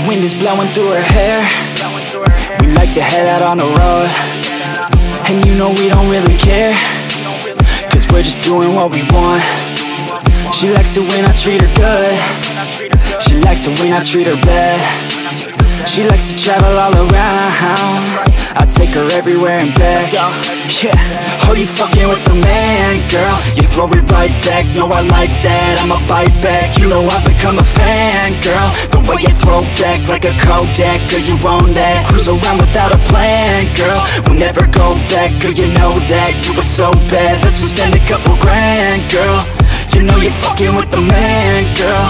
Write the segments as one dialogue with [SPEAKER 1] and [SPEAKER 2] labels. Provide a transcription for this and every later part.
[SPEAKER 1] wind is blowing through her hair. We like to head out on the road, and you know we don't really care, cause we're just doing what we want. She likes it when I treat her good. She likes it when I treat her bad. She likes to travel all around. I take her everywhere and back. Yeah, oh, you fucking with the man, girl. You throw it right back, no, I like that. I'ma bite back, you know I've become a fan, girl. The way you throw back like a Kodak, girl, you own that. Cruise around without a plan, girl. We'll never go back, girl, you know that. You were so bad, let's just spend a couple grand, girl. You know you're fucking with the man, girl.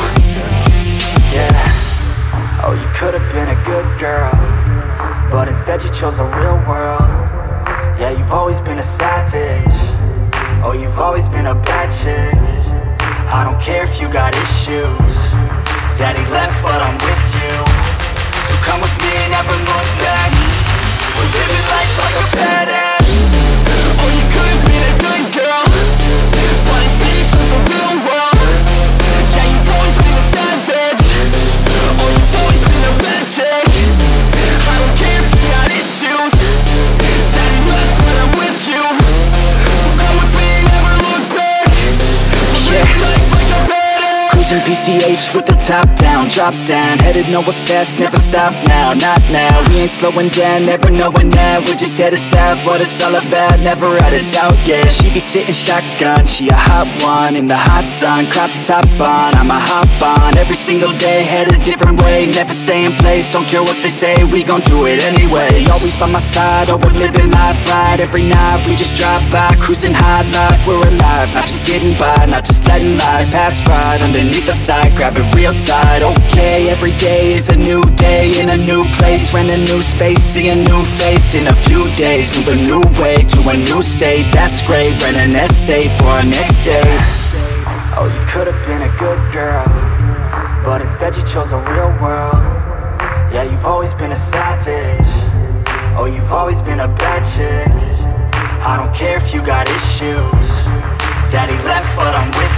[SPEAKER 1] Yeah. Oh, you could've been a good girl, but instead you chose the real world. Yeah, you've always been a savage. Oh, you've always been a bad chick. I don't care if you got issues. Daddy left, but I'm with you. So come with me and never look back. We're living life like a badass. Oh, you could've been a good girl, but instead you chose the real world. Yeah, you've always been a savage. Oh, you've always been a bad chick. I don't care if you got issues. Daddy left, but I'm with you. So come with me and never look back. Yeah. Life like a badass. Cruising PCH with the top down, drop down, headed nowhere fast, never stop now, not now. We ain't slowing down, never knowing that. We're just headed south, what it's all about, never out of doubt, yeah. She be sitting shotgun, she a hot one, in the hot sun, crop top on, I'ma hop on, every single day, head a different way, never stay in place, don't care what they say, we gon' do it anyway. Always by my side, oh, we're living life right, every night we just drive by, cruising high life, we're alive, not just getting by, not just letting life pass right underneath the side, grab it real tight. Okay, every day is a new day in a new place, rent a new space, see a new face in a few days, move a new way to a new state, that's great, rent an estate for our next date. Oh, you could've been a good girl, but instead you chose the real world. Yeah, you've always been a savage. Oh, you've always been a bad chick. I don't care if you got issues. Daddy left, but I'm with